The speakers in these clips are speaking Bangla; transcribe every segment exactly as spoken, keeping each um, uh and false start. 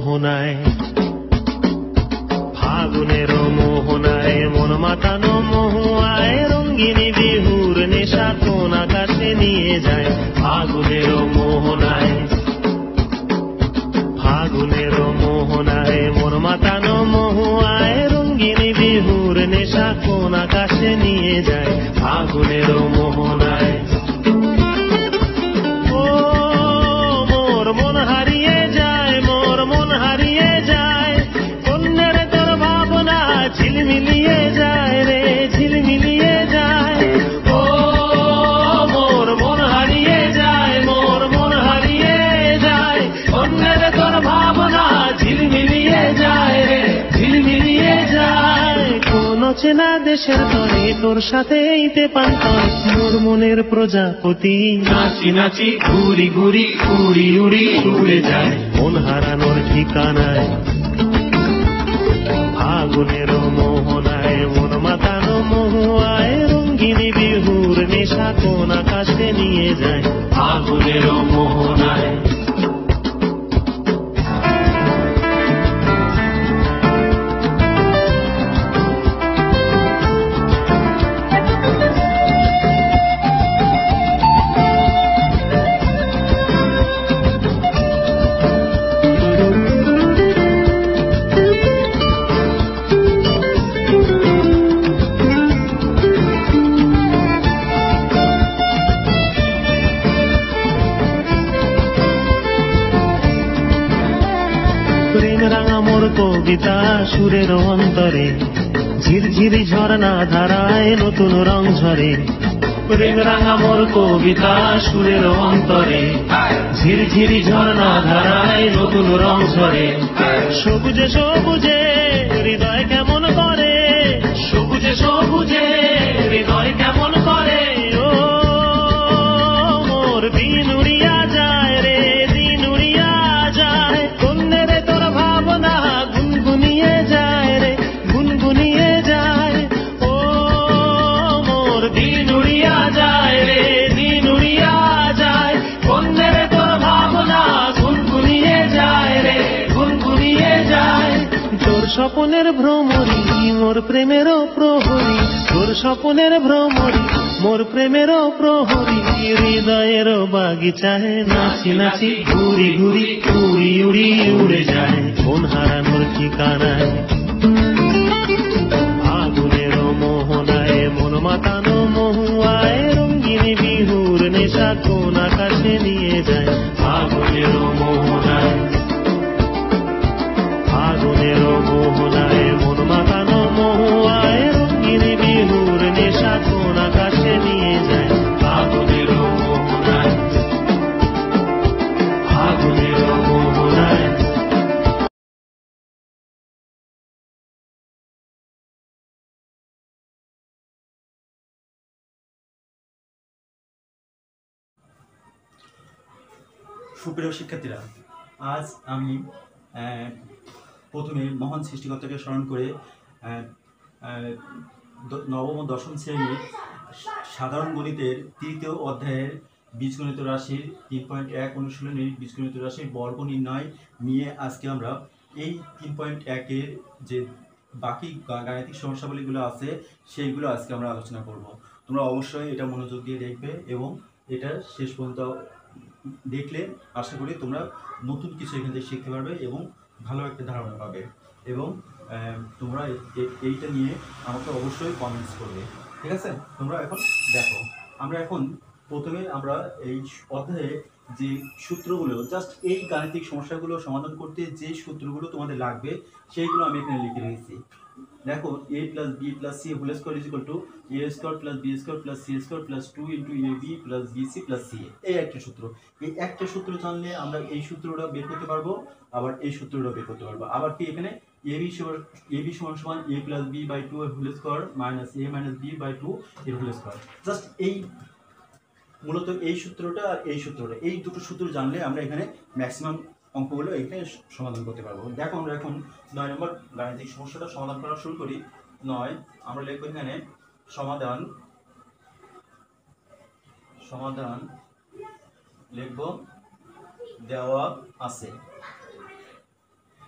মোহনায়, ফাগুনের মোহনায় মন মাতানো মহুয়ায়, রঙ্গিনী বিহুর নেশা কোন আকাশে নিয়ে যায়। ফাগুনের মোহনায়, ফাগুনের মোহনায় মন মাতানো মহুয়ায়, রঙ্গিনী বিহুর নেশা কোন আকাশে নিয়ে যায়। ফাগুনের মোহনায় ও মোর মন হারিয়ে যায়, মোর মন হারিয়ে যায়, কন্যার তোর ভাবনা ঝিলমিলিয়ে যায় রে, ঝিলমিলিয়ে যায়। ও মোর মন হারিয়ে যায়, মোর মন হারিয়ে যায়, কন্যার তোর ভাবনা ঝিলমিলিয়ে যায় রে, ঝিলমিলিয়ে যায়। কোন চেনা দেশের তরে তোর সাথে এইতে পান্তর, মোর মনের প্রজাপতি নাচি নাচি ঘুরি ঘুরি উড়ি উড়ি উড়ে যায় মন হারানোর ঠিকানায়। ফাগুনের মোহনায় মন মাতানো মহুয়ায়, রঙ্গিনী বিহুর নেশা কোন আকাশে নিয়ে যায়। ফাগুনের মোহনায় কবিতা সুরের অন্তরে, ঝিরঝিরি ঝর্ণা ধারায় নতুন রং ঝরে। প্রেম রাঙা মোর কবিতা সুরের অন্তরে, ঝিরঝিরি ঝর্ণা ধারায় নতুন রং ঝরে। সবুজে সবুজে হৃদয় কেমন করে, সবুজে সবুজে হৃদয় কেমন করে। ও মোর দিন উড়িয়া যায় রে, দিন উড়িয়া যায়, কন্যের তোর ভাবনা গুনগুনিয়ে যায় রে, গুনগুনিয়ে যায়। ও মোর দিন উড়িয়া যায় রে, দিন উড়িয়া যায়, কন্যের তোর ভাবনা গুনগুনিয়ে যায় রে, গুনগুনিয়ে যায়। তোর স্বপনের ভ্রমরি মোর প্রেমেরও প্রহরী, তোর স্বপনের ভ্রমরি মোর প্রেমেরও প্রহরী, হৃদয়ের বাগিচায় নাচি নাচি ঘুরি ঘুরি উড়ি উড়ি উড়ে যায় মন হারানোর ঠিকানায়। ফাগুনের মোহনায় মন মাতানো মহুয়ায়, রঙ্গিনী বিহুর নেশা কোন আকাশে নিয়ে যায়। ফাগুনের মোহনায়, ফাগুনের মোহনায় মন মাতানো মহুয়ায়, রঙ্গিনী বিহুর নেশা কোন আকাশে নিয়ে যায়। ফাগুনের মোহনায়, ফাগুনের মোহনায়। সুপ্রিয় শিক্ষার্থীরা, আজ আমি প্রথমে মহান সৃষ্টিকর্তাকে স্মরণ করে নবম ও দশম শ্রেণীর সাধারণ গণিতের তৃতীয় অধ্যায়ের বীজগণিত রাশির তিন পয়েন্ট এক অনুশীলনীর বীজগণিত রাশির বর্গ নির্ণয় নিয়ে আজকে আমরা এই তিন পয়েন্ট একের যে বাকি গাণিতিক সমস্যাবলীগুলো আছে সেইগুলো আজকে আমরা আলোচনা করব। তোমরা অবশ্যই এটা মনোযোগ দিয়ে দেখবে এবং এটা শেষ পর্যন্ত দেখলে আশা করি তোমরা নতুন কিছু এখান থেকে শিখতে পারবে এবং ভালো একটা ধারণা পাবে এবং তোমরা এইটা নিয়ে আমাকে অবশ্যই কমেন্টস করবে। ঠিক আছে, তোমরা এখন দেখো, আমরা এখন প্রথমে আমরা এই অধ্যায়ে যে সূত্রগুলো, জাস্ট এই গাণিতিক সমস্যাগুলো সমাধান করতে যে সূত্রগুলো তোমাদের লাগবে সেইগুলো আমি এখানে লিখে রেখেছি। দেখো, a plus B plus C whole square is equal to A square plus B square plus C square plus two into A B plus B C plus C. এই একটা সূত্র, এই একটা সূত্র জানলে আমরা এই সূত্রটা বের করতে পারবো, আবার এই সূত্রটা বের করতে পারবো। আবার কি এখানে এ বি সমান এ বি সমান সমান A plus B by two এর whole square minus A minus B by two এর হোল স্কোয়ার। জাস্ট এই মূলত এই সূত্রটা আর এই সূত্রটা, এই দুটো সূত্র জানলে আমরা এখানে ম্যাক্সিমাম অঙ্কগুলো এখানে সমাধান করতে পারবো। দেখো, আমরা এখন নয় নম্বর গাণিতিক সমস্যাটা সমাধান করা শুরু করি। নয়, আমরা লিখবো এখানে সমাধান, সমাধান লিখব দেওয়া আছে।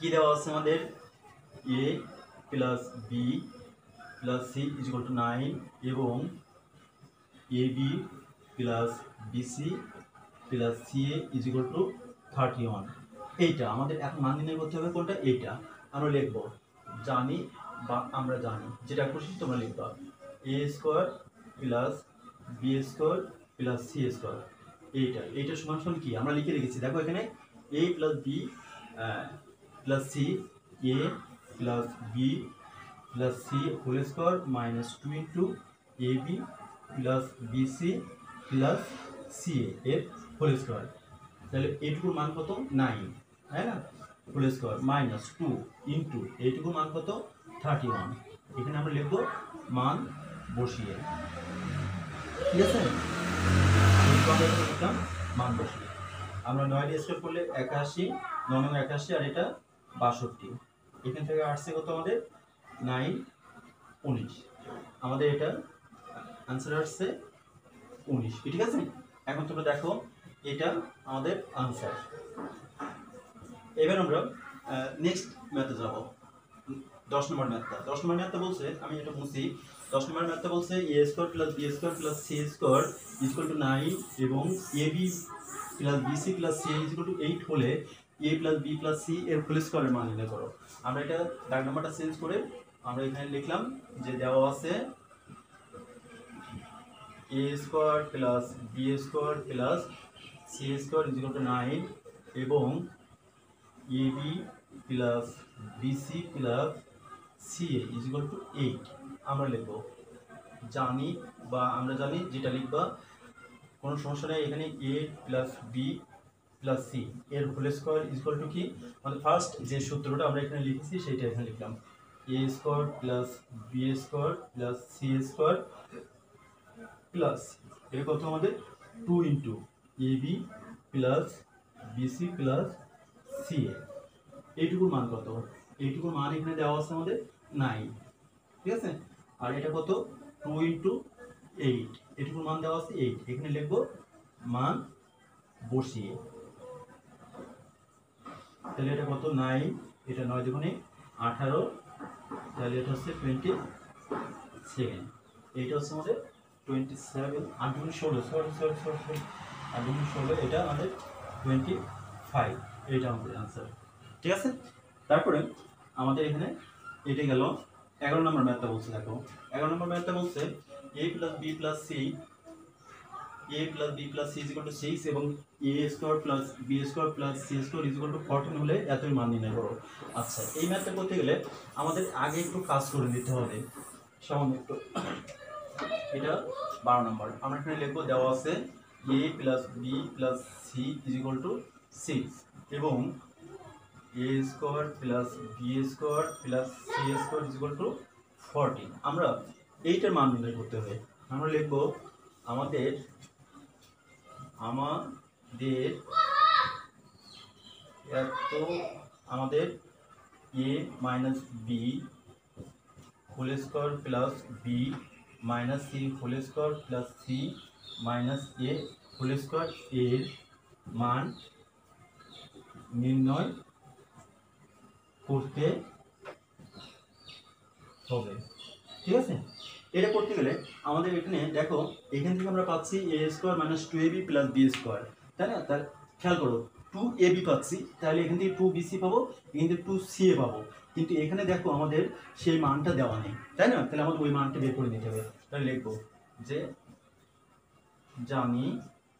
কি দেওয়া আছে আমাদের, A plus B plus C is equal to nine এবং A B plus BC plus C A is equal to thirty one. এইটা আমাদের এখন মান নির্ণয় করতে হবে কোনটা, এইটা আমরা লিখব জানি বা আমরা জানি, যেটা খুশি তোমরা লিখবা, A square plus B square plus C square. এইটা এইটা সমান সমান কি আমরা লিখে রেখেছি, দেখো এখানে এ plus B plus C, A plus B plus C whole square minus two into A B plus BC plus C এর হোল স্কোয়ার। তাহলে এইটুকুর মান কত, নাইন, তাই না, whole square minus two into এইটুকুর মান কত, থার্টি ওয়ান। এখানে আমরা লিখবো মান বসিয়ে, ঠিক আছে, লিখলাম মান বসিয়ে। আমরা নয় দিয়ে স্কোয়ার করলে একাশি, নয় নয় একাশি, আর এটা বাষট্টি। এখান থেকে আসছে কত আমাদের, নাইন উনিশ। আমাদের এটা আনসার আসছে উনিশ, ঠিক আছে। এখন তোমরা দেখো এটা আমাদের আনসার। এবার আমরা নেক্সট ম্যাথে যাব, দশ নম্বর ম্যাথটা। দশ নম্বর ম্যাথটা বলছে, আমি এটা বুঝি, দশ নম্বর ম্যাথটা বলছে A square plus B square plus C square equal to nine এবং A B plus BC plus C equal to eight হলে A plus B plus C এর হোল স্কোয়ারের মান নির্ণয় করো। আমরা এটা দাগ নাম্বারটা চেঞ্জ করে আমরা এখানে লিখলাম যে দেওয়া আছে A square plus B square plus C square equal to nine এবং A B plus BC plus C A is equal to eight. আমরা লিখব জানি বা আমরা জানি, যেটা লিখবা কোনো সমস্যা নেই। এখানে এ প্লাস বি প্লাস সি এর whole square is equal to কি, মানে ফার্স্ট যে সূত্রটা আমরা এখানে লিখেছি সেইটা এখানে লিখলাম, A square plus B square plus C square plus এটা কত আমাদের two into A B plus BC plus C A. এইটুকুর মান কত, এইটুকুর মান এখানে দেওয়া আছে আমাদের নাইন, ঠিক আছে। আর এটা কত, টু ইন্টু এইট, এটুকুর মান দেওয়া আছে এইট। এখানে লিখবো মান বসিয়ে। তাহলে এটা কত, নাইন, এটা নয় দুগুণে আঠারো, তাহলে এটা হচ্ছে টোয়েন্টি সেভেন। এইটা হচ্ছে আমাদের টোয়েন্টি সেভেন, আট দুগুণে ষোলো, সরি সরি সরি সরি আট দুগুণে ষোলো, এটা আমাদের টোয়েন্টি ফাইভ। এইটা আমাদের আনসার, ঠিক আছে। তারপরে আমাদের এখানে এটা গেল এগারো নম্বর ম্যাথটা বলছে, দেখো এগারো নম্বর ম্যাথটা বলছে A plus B plus C, A plus B plus C is equal to six এবং A square plus B square plus C square is equal to fourteen হলে এতই মান নির্ণয় করো। আচ্ছা, এই ম্যাথটা করতে গেলে আমাদের আগে একটু কাজ করে নিতে হবে সামান্য একটু। এটা বারো নম্বর, আমরা এখানে লিখবো দেওয়া আছে A plus B plus C is equal to six এবং A square plus B square plus C square is equal to fourteen. আমরা এইটার মান নির্ণয় করতে হবে। আমরা লিখবো আমাদের আমাদের এত আমাদের A minus B whole square plus B minus C whole square plus C minus A whole square এর মান নির্ণয় করতে হবে, ঠিক আছে। এটা করতে গেলে আমাদের এখানে দেখো এখান থেকে আমরা পাচ্ছি A square minus two A B plus B square, তাই না। তার খেয়াল করো টু এ বি পাচ্ছি, তাহলে এখান থেকে টু বি সি পাবো, এখান থেকে টু সি এ পাবো, কিন্তু এখানে দেখো আমাদের সেই মানটা দেওয়া নেই, তাই না। তাহলে আমাদের ওই মানটা বের করে নিতে হবে। তাহলে লিখবো যে জানি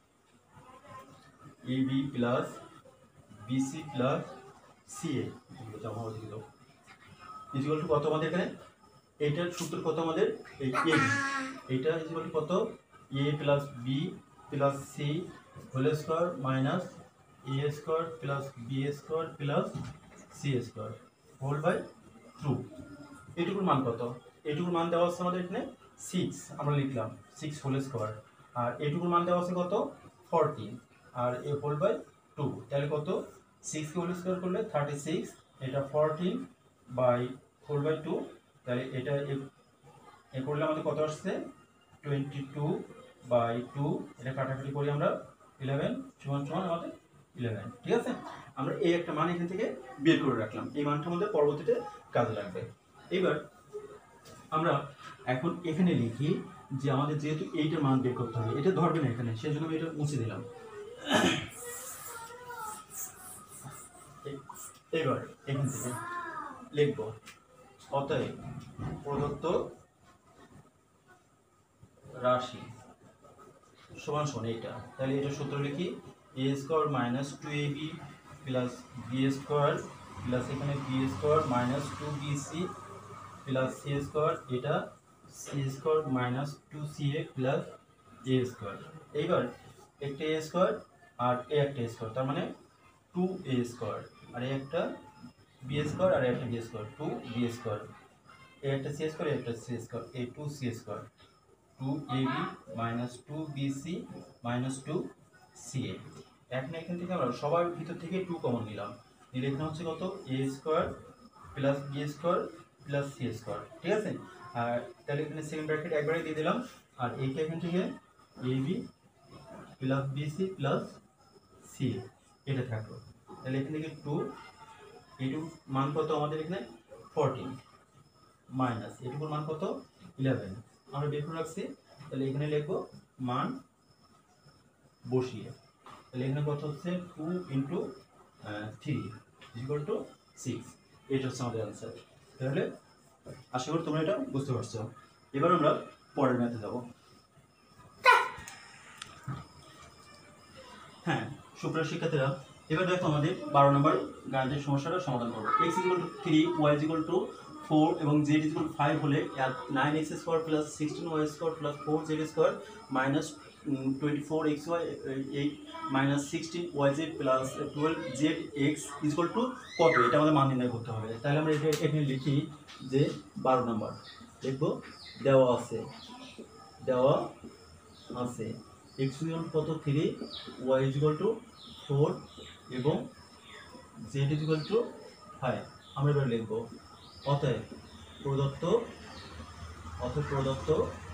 A B plus BC plus C A জমা দিল ইকুয়াল টু কত আমাদের এখানে, এইটার সূত্র কত আমাদের, এই এ এইটা ইকুয়াল টু কত, এ plus B plus C whole square minus A square plus B square plus C square whole by two. এইটুকুর মান কত, এইটুকুর মান দেওয়া আছে আমাদের এখানে সিক্স, আমরা লিখলাম সিক্স হোল স্কোয়ার, আর এইটুকুর মান দেওয়া আছে কত, ফোরটিন, আর এ হোল বাই টু। তাহলে কত, সিক্সকে হোল স্কোয়ার করলে থার্টি সিক্স, এটা fourteen by four by two, তাহলে এটা এ করলে আমাদের কত আসছে, টোয়েন্টি টু বাই টু, এটা কাটাকাটি করি আমরা ইলেভেন সমান সমান আমাদের ইলেভেন, ঠিক আছে। আমরা এই একটা মান এখান থেকে বের করে রাখলাম, এই মানটা আমাদের পরবর্তীতে কাজে লাগবে। এবার আমরা এখন এখানে লিখি যে আমাদের যেহেতু এইটার মান বের করতে হবে, এটা ধরবে না এখানে, সেই জন্য আমি এটা মুছে দিলাম। এবার এখান থেকে লিখব অতএব প্রদত্ত রাশি সমান সমান এইটা, তাহলে এটা সূত্র লিখি A square minus two A B plus B square plus এখানে B square minus two B C plus C square, এটা C square minus two C A plus A square. এইবার একটা এ স্কোয়ার আর এ একটা স্কোয়ার, তার মানে টু এ স্কোয়ার, আর এই একটা বি স্কোয়ার আর একটা B square, two B square, এ একটা সি স্কোয়ার এ একটা সি স্কোয়ার, এ two C square, two A B minus two B C minus two C A. এখন এখান থেকে আমরা সবার ভিতর থেকে টু কমন নিলাম, নিলে এখানে হচ্ছে কত এ square plus B square plus C square, ঠিক আছে। আর তাহলে এখানে সেকেন্ড ব্র্যাকেট একবারে দিয়ে দিলাম, আর এইটা এখান থেকে A B plus B C plus C এটা থাকলো। তাহলে এখান থেকে টু, এটুকু মান কত আমাদের এখানে ফোরটিন, মাইনাস এটুকুর মান কত ইলেভেন, আমরা বের করে রাখছি। তাহলে এখানে লিখবো মান বসিয়ে, তাহলে এখানে কত হচ্ছে two into three equal to six, এটা হচ্ছে আমাদের অ্যান্সার। তাহলে আশা করি তোমরা এটা বুঝতে পারছো। এবার আমরা পরের ম্যাথে যাব। হ্যাঁ সুপ্রিয় শিক্ষার্থীরা, এবার দেখো আমাদের বারো নম্বর গাণিতিক সমস্যাটা সমাধান করবো। X equal to three, Y equal to four এবং জেড ইকুয়াল টু ফাইভ হলে nine X square plus sixteen Y square plus four Z square minus twenty four X Y eight minus sixteen Y Z plus twelve Z X equal to কত, এটা আমাদের মান নির্ণয় করতে হবে। তাহলে আমরা এটা এখানে লিখি যে বারো নম্বর লিখবো দেওয়া আছে, দেওয়া আছে এক্স ইকুয়াল কত three, Y equal to four এবং জেড ইকুয়াল টু ফাইভ। আমরা এবার লিখবো অতএব প্রদত্ত অতএব প্রদত্ত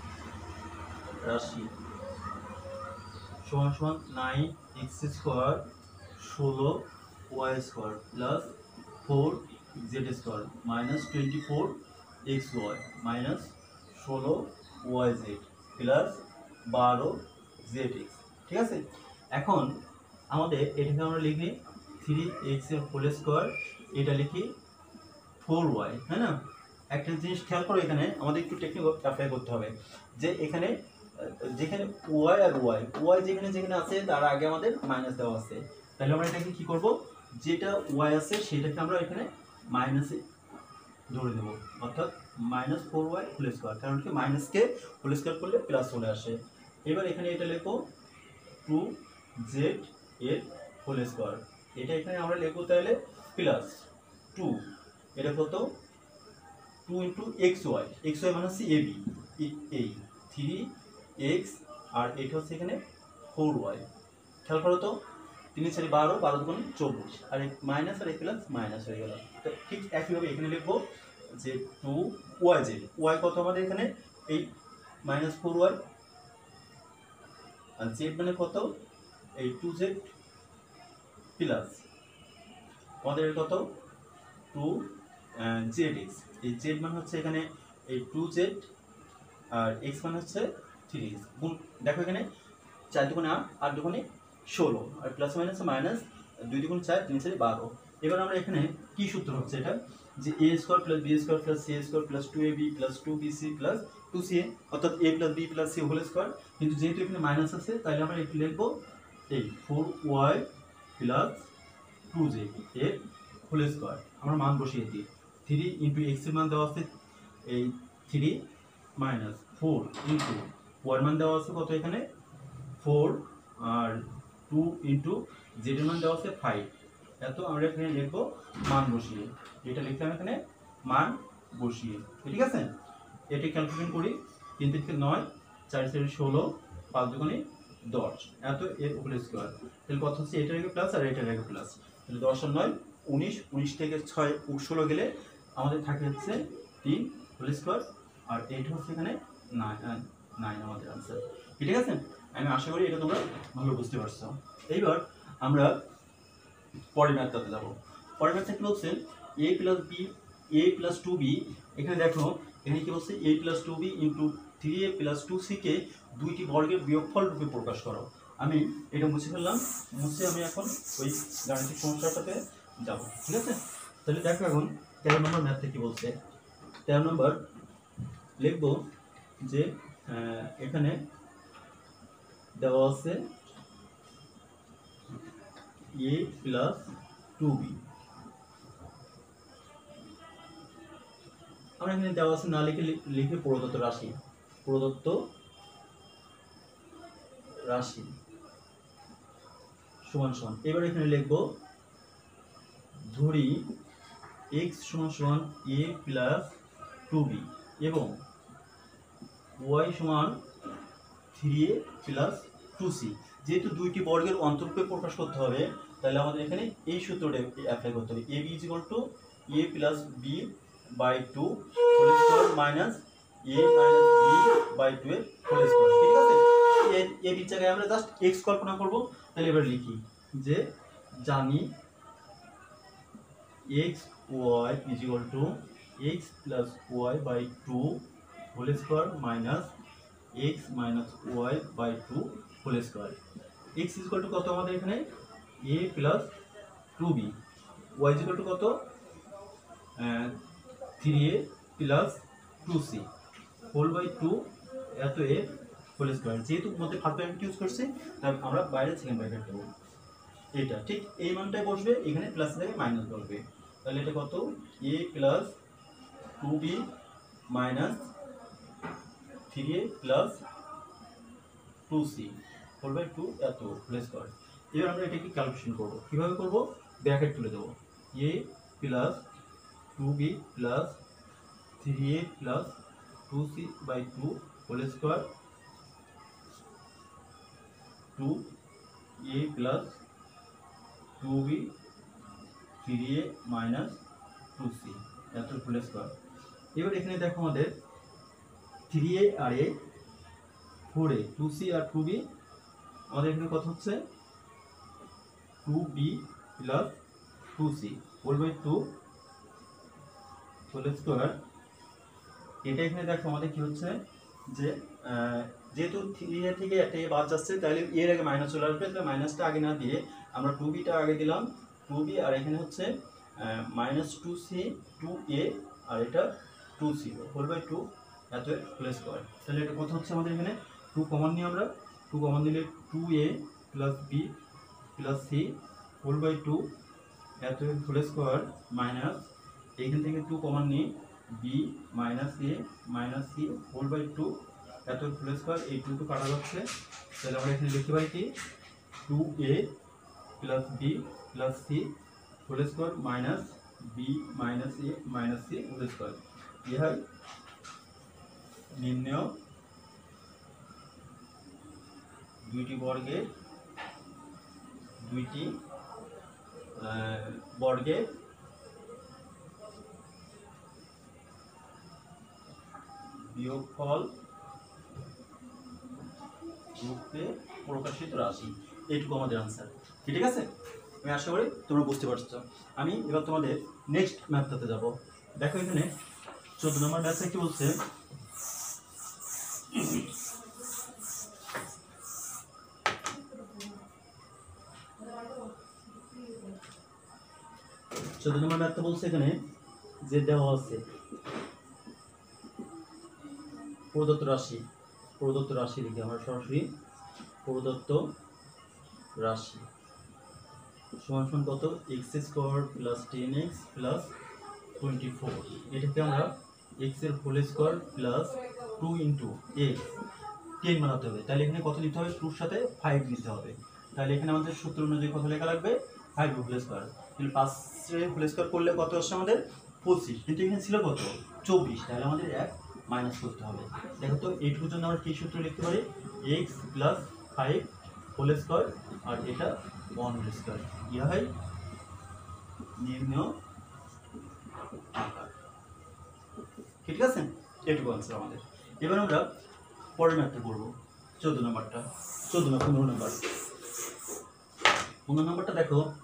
রাশি সমান সমান নাইন এক্স স্কোয়ার ষোলো Y square plus four Z square minus twenty four X Y minus ষোলো ওয়াই জেড প্লাস বারো জেড এক্স, ঠিক আছে। এখন আমাদের এটাকে আমরা লিখি থ্রি এক্স এর হোল স্কোয়ার, এটা লিখি ফোর ওয়াই, হ্যাঁ না। একটা জিনিস খেয়াল করো, এখানে আমাদের একটু টেকনিক অ্যাপ্লাই করতে হবে যে এখানে যেখানে ওয়াই আর ওয়াই ওয়াই যেখানে যেখানে আছে তার আগে আমাদের মাইনাস দেওয়া আছে, তাহলে আমরা এটাকে কি করব, যেটা ওয়াই আছে সেটাকে আমরা এখানে মাইনাসে ধরে দেবো, অর্থাৎ minus four Y whole square, কারণ কি মাইনাসকে হোল স্কোয়ার করলে প্লাস চলে আসে। এবার এখানে এটা লিখবো টু জেড এর হোল স্কোয়ার, এটা এখানে আমরা লিখবো তাহলে প্লাস টু, এটা কত two into X Y, X Y মানে হচ্ছে এ বি, এই থ্রি এক্স আর এটা হচ্ছে এখানে ফোর ওয়াই। খেয়াল করো তো, তিন চারি বারো, বারো দুগুণ চব্বিশ, আর এই মাইনাস আর এই প্লাস মাইনাস হয়ে গেল। তো ঠিক একইভাবে এখানে লিখবো যে টু ওয়াই জেড, ওয়াই কত আমাদের এখানে এই মাইনাস ফোর ওয়াই, আর জেড মানে কত এই টু জেড প্লাস আমাদের কত টু জেড এক্স, এই জেড মানে হচ্ছে এখানে এই টু জেড আর এক্স মানে হচ্ছে থ্রি এক্স। গুণ দেখো এখানে চার দুগুণে আট, আট দুগুণে ষোলো, আর প্লাস মাইনাস মাইনাস দুই দুগুণ চার, তিন চারি বারো। এবার আমরা এখানে কি সূত্র হচ্ছে এটা, যে A square plus B square plus C square plus two A B plus two B C plus two C A, অর্থাৎ এ plus B plus C whole square. কিন্তু যেহেতু এখানে মাইনাস আছে তাহলে আমরা একটু লিখবো এই four Y plus two Z এর হোল স্কোয়ার। আমরা মান বসিয়ে দিই, থ্রি ইন্টু এক্স এর মান দেওয়া আছে এই থ্রি মাইনাস ফোর ইন্টু ওয়ার মান দেওয়া আছে কত এখানে ফোর, আর টু ইন্টু জেডের মান দেওয়া আছে ফাইভ। এত আমরা এখানে লিখবো মান বসিয়ে, এটা লিখলাম এখানে মান বসিয়ে, ঠিক আছে। এটি ক্যালকুলেশন করি, তিন থেকে নয়, চার চারি ষোলো, পাঁচ দুগুণে দশ, এত এর হোল স্কোয়ার। তাহলে কত হচ্ছে এটার আগে প্লাস আর এটার আগে প্লাস, তাহলে দশ আর নয় উনিশ, উনিশ থেকে ছয় ষোলো গেলে আমাদের থাকে হচ্ছে তিন হোল স্কোয়ার, আর এইটা হচ্ছে এখানে নাইন, নাইন আমাদের আনসার, ঠিক আছে। আমি আশা করি এটা তোমরা ভালো বুঝতে পারছো। এইবার আমরা পরের ম্যাথটাতে যাবো। পরের ম্যাথটা কি বলছে, A plus B A plus two B, এখানে দেখো এখানে কি বলছে, A plus two B into three A plus two সিকে দুইটি বর্গের বিয়োগফল রূপে প্রকাশ করো। আমি এটা মুছে ফেললাম, মুছে আমি এখন ওই গাণিতিক সমস্যাটাতে যাব। ঠিক আছে, তাহলে দেখো এখন তেরো নম্বর ম্যাথটা কি বলছে। তেরো নম্বর লিখব যে এখানে দেওয়া আছে এ প্লাস টু বি, আমরা এখানে দেওয়া আছে না লিখে লিখে প্রদত্ত রাশি, প্রদত্ত রাশি সমান সমান। এবার এখানে লিখব ধরি x সমান সমান a প্লাস টু বি এবং y সমান থ্রি এ প্লাস টু সি। যেহেতু দুইটি বর্গের অন্তরূপে প্রকাশ করতে হবে, তাহলে আমাদের এখানে এই সূত্রটা অ্যাপ্লাই করতে হবে। A b is equal to a plus B by two whole square minus A minus B by two এর হোল স্কোয়ার। ঠিক আছে, এ বির জায়গায় আমরা জাস্ট এক্স কল্পনা করব। তাহলে এবার লিখি যে জানি x y is equal to x plus y by two whole square minus x minus y by two whole square. X is equal to কত আমাদের এখানে এ plus two b, y is equal to কত three A plus two c whole by two এত এ হোল স্কোয়ার। যেহেতু মধ্যে ফার্স্ট ব্র্যাকেট ইউজ করছি, তাই আমরা বাইরে সেকেন্ড ব্র্যাকেট দেবো। এটা ঠিক এই মানটাই বসবে, এখানে প্লাস থেকে মাইনাস বসবে। তাহলে এটা কত এ plus two b minus three A plus two c whole by two এত হোল স্কোয়ার। এবার আমরা এটাকে ক্যালকুলেশন করবো। কীভাবে করবো, ব্র্যাকেট তুলে দেবো a plus two b plus three A plus two c by two whole square two a plus two b three a minus two c এত হোল স্কোয়ার। এবার এখানে দেখো আমাদের থ্রি এ আর a four a two c আর টু বি, আমাদের এখানে কত হচ্ছে two b plus two c whole by two whole square. এটা এখানে দেখো আমাদের কি হচ্ছে যে যেহেতু থ্রি এ থেকে একটা এ বাদ যাচ্ছে, তাহলে এর আগে মাইনাস চলে আসবে। তাহলে মাইনাসটা আগে না দিয়ে আমরা টু বিটা আগে দিলাম, টু বি আর এখানে হচ্ছে minus two c two a আর এটা two c whole by two এত হোল স্কোয়ার। তাহলে এটা কত হচ্ছে আমাদের এখানে টু কমন নিয়ে আমরা টু কমন দিলে two a plus B plus C whole by two এত হোল স্কোয়ার মাইনাস এইখান থেকে টু কমন নিয়ে b minus A minus C whole by two এত হোল স্কোয়ার। এই টু টু কাটা যাচ্ছে, তাহলে আমরা এখানে লিখতে পারি কি two a plus B plus C whole square minus b minus A minus C whole square. ইহাই নির্ণয় দুইটি বর্গের দুইটি বর্গের বিয়োগফল রূপে প্রকাশিত রাশি। এইটুকু আমাদের আনসার। ঠিক আছে, আমি আশা করি তোমরা বুঝতে পারছো। আমি এবার তোমাদের নেক্সট ম্যাথটাতে যাব। দেখো এখানে চোদ্দ নম্বর ম্যাথটা কি বলছে, চোদ্দ নম্বর ম্যাথটা বলছে এখানে যে দেওয়া আছে প্রদত্ত রাশি, প্রদত্ত রাশি লিখে আমরা সরাসরি প্রদত্ত রাশি সমান সমান কত x square plus ten x plus twenty four. এটাকে আমরা এক্স এর whole square plus two into x ten বানাতে হবে। তাহলে এখানে কত নিতে হবে, টুর সাথে ফাইভ নিতে হবে। তাহলে এখানে আমাদের সূত্র অনুযায়ী কত লেখা লাগবে, ফাইভ হোল স্কোয়ার। তাহলে পাঁচের হোল স্কোয়ার করলে কত আসছে আমাদের পঁচিশ, কিন্তু এখানে ছিল কত চব্বিশ। তাহলে আমাদের এক মাইনাস করতে হবে। দেখো তো এইটুকুর জন্য আমরা কী সূত্র লিখতে পারি, x plus five whole square আর এটা ওয়ান হোল স্কোয়ার। ইহাই নির্ণয় আকার। ঠিক আছে, এটুকু আনসার আমাদের। এবার আমরা পরের ম্যাথটা করবো, চোদ্দ নম্বরটা চোদ্দ না পনেরো নম্বর। পনেরো নম্বরটা দেখো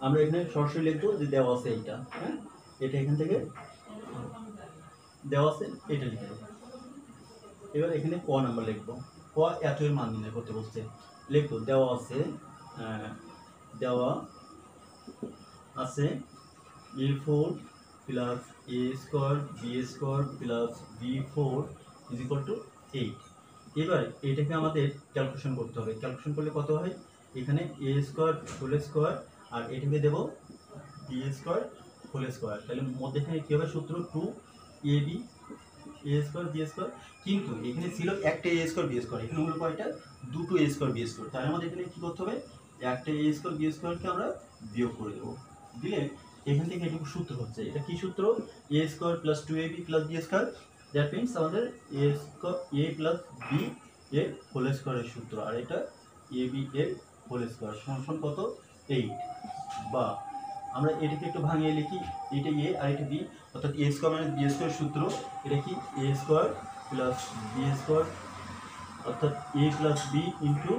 আমরা এখানে সরাসরি লিখবো যে দেওয়া আছে এইটা, হ্যাঁ এটা এখান থেকে দেওয়া আছে এটা লিখবো। এবার এখানে ক নাম্বার লিখবো, ক এত এর মান নির্ণয় করতে বলছে, লিখবো দেওয়া আছে দেওয়া আছে a four plus A square b square plus b four is equal to eight. এবার এটাকে আমাদের ক্যালকুলেশন করতে হবে, ক্যালকুলেশন করলে কত হয়, এখানে এ স্কোয়ার হোল স্কোয়ার আর এটাকে দেবো বি স্কোয়ার হোল স্কোয়ার, তাহলে মধ্যেখানে কী হবে সূত্র two A b a square b square, কিন্তু এখানে ছিল একটা এ স্কোয়ার বি স্কোয়ার, এখানে হলো কয়টা দুটো এ স্কোয়ার বি স্কোয়ার, তাহলে আমাদের এখানে কী করতে হবে একটা এ স্কোয়ার বি স্কোয়ারকে আমরা বিয়োগ করে দেবো, দিলে এখান থেকে এটুকু সূত্র হচ্ছে, এটা কি সূত্র a square plus two A B plus B square, that means আমাদের a square a plus b এর হোল স্কোয়ারের সূত্র, আর এটা এ বি এর হোল স্কোয়ার সমান কত এইট। বা আমরা এটাকে একটু ভাঙিয়ে লিখি, এটা এ আর এটা বি, অর্থাৎ এ স্কোয়ার মানে বি স্কোয়ার সূত্র, এটা কি a square plus B square অর্থাৎ এ plus b into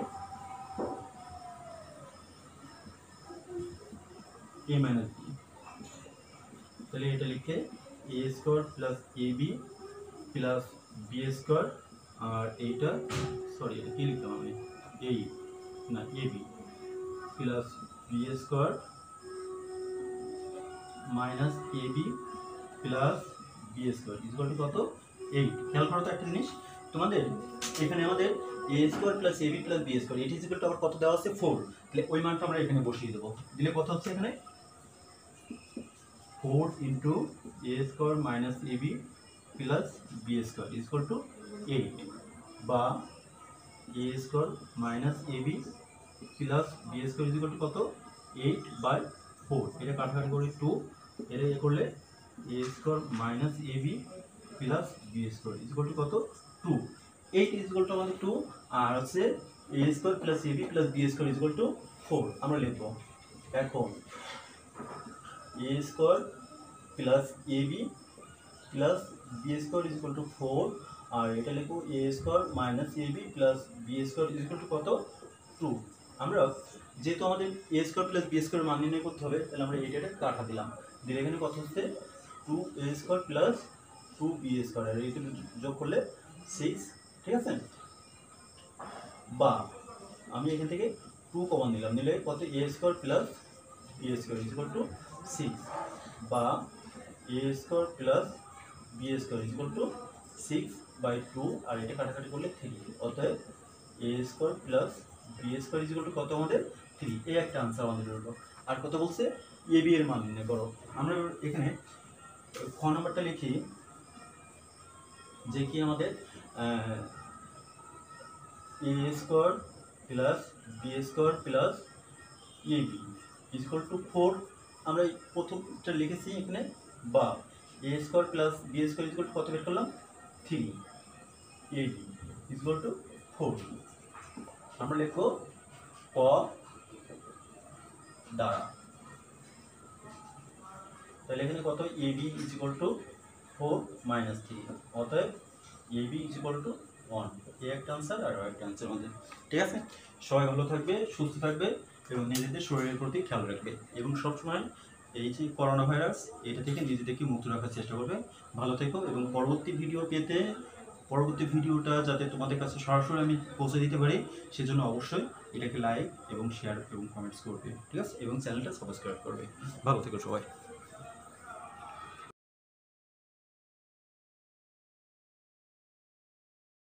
a minus b, তাহলে এটা লিখে a square plus a B plus B square, আর এইটা সরি এটা কী লিখলাম আমি এই না a B plus B square minus a B plus B square equal to কত এইট। খেয়াল করো তো একটা জিনিস, তোমাদের এখানে আমাদের a square plus a B plus B square এটি ইকুয়াল টু আবার কত দেওয়া আছে ফোর, তাহলে ওই মানটা আমরা এখানে বসিয়ে দেবো, দিলে কত হচ্ছে এখানে four into a square minus a B plus B square equal to eight, বা a square minus a B plus B square equal to কত এইট বাই ফোর, এটা কাটাকাটি করে টু, এটা এ করলে a square minus a B plus B square equal to কত টু, এইট ইকুয়াল টু আমাদের টু, আর হচ্ছে a square plus a B plus B square equal to four. আমরা লিখবো এখন a square plus a B plus B square equal to four, আর এটা লিখবো a square minus a B plus B square equal to কত টু। আমরা যেহেতু আমাদের a square plus B square মান নির্ণয় করতে হবে, তাহলে আমরা এটা কাটা দিলাম, দিলে এখানে কত হচ্ছে টু এ square plus two B square, আর এইটা যোগ করলে সিক্স, ঠিক আছে। বা আমি এখান থেকে টু কমন নিলাম, নিলে কত এ square plus B square equal to six, বা a square plus B square equal to six by two, আর এটা কাটাকাটি করলে থ্রি, অতএব a square plus B square equal to কত আমাদের থ্রি, এই একটা আনসার আমাদের হলো। আর কত বলছে এ বি এর মান নির্ণয় করো, আমরা এখানে খ নাম্বারটা লিখি যে কি আমাদের a square plus B square plus a b equal to four, আমরা প্রথমটা লিখেছি এখানে, বা a square plus B square equal to কত বের করলাম three, a b equal to four, আমরা লিখবো ক দ্বারা, তাহলে এখানে কত a b equal to four minus three, অতএব a b equal to one, এই একটা আনসার আর একটা আনসার আমাদের। ঠিক আছে, সবাই ভালো থাকবে, সুস্থ থাকবে এবং নিজেদের শরীরের প্রতি খেয়াল রাখবে, এবং সবসময় এই যে করোনা ভাইরাস এটা থেকে নিজেদেরকে মুক্ত রাখার চেষ্টা করবে। ভালো থেকো, এবং পরবর্তী ভিডিও পেতে পরবর্তী ভিডিওটা যাতে তোমাদের কাছে সরাসরি আমি পৌঁছে দিতে পারি, সেজন্য অবশ্যই এটাকে লাইক এবং শেয়ার এবং কমেন্টস করবে, ঠিক আছে, এবং চ্যানেলটা সাবস্ক্রাইব করবে। ভালো থেকো সবাই।